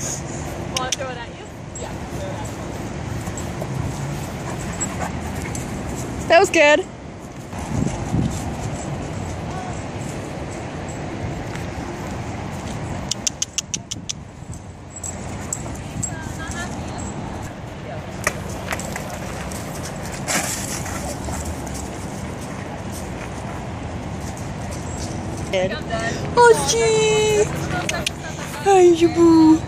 Want to throw it at you? Yeah. That was good. Oh, gee. Hi, Jabu.